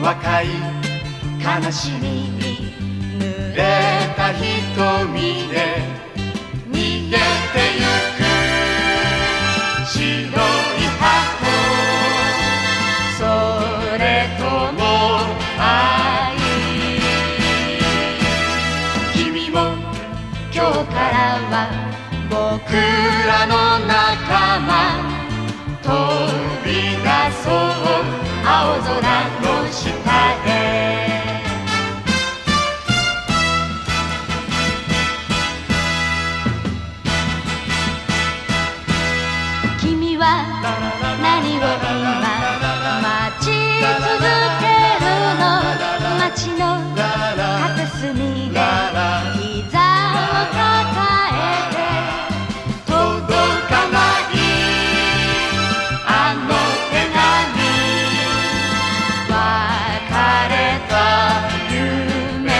若い悲しみに濡れた瞳で逃げてゆく白い箱、それとも愛。君も今日からは僕らの仲間、飛び出そう青空の下へ。 君は何を今待ち続けるの？街の片隅で膝を抱えて届かないあの手紙、別れた夢。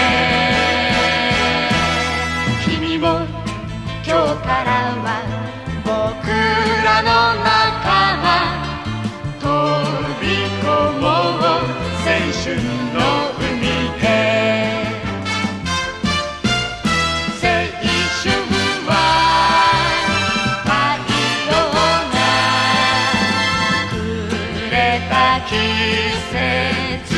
君も今日からは僕らの仲間、飛び込もう青春の海へ。青春は太陽がくれた季節。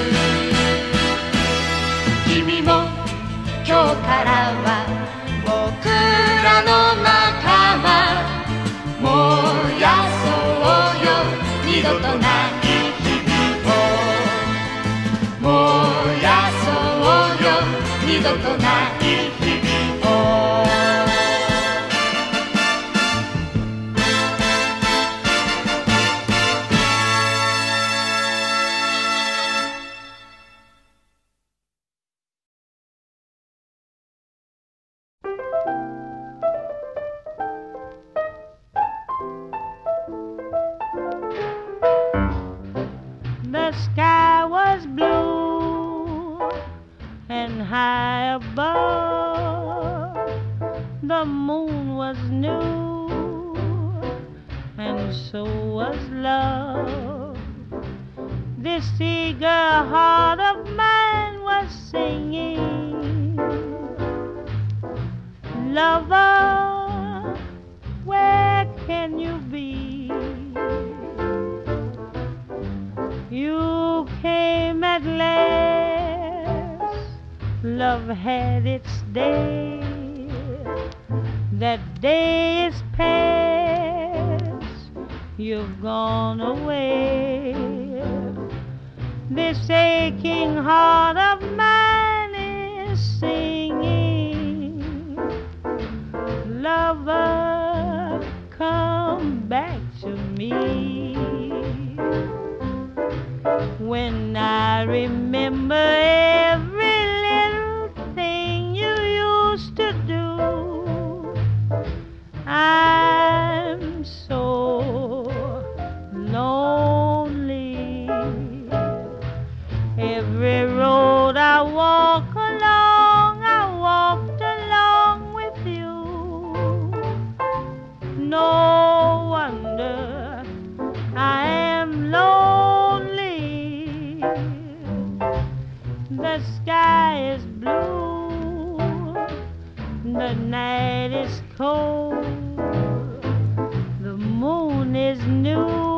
君も今日からは僕らの仲間、燃やそうよ二度とない日々を、燃やそうよ二度とない日々を。 The sky was blue and high above, the moon was new and so was love. This eager heart of mine was singing, lover, where can you be? You came at last, love had its day. That day is past, you've gone away. This aching heart of mine is singing, lover, come back to me. When I remember every little thing you used to do, I'm so lonely. Every road I walk along, I walked along with you. No wonder I am lonely. The sky is blue, the night is cold, the moon is new.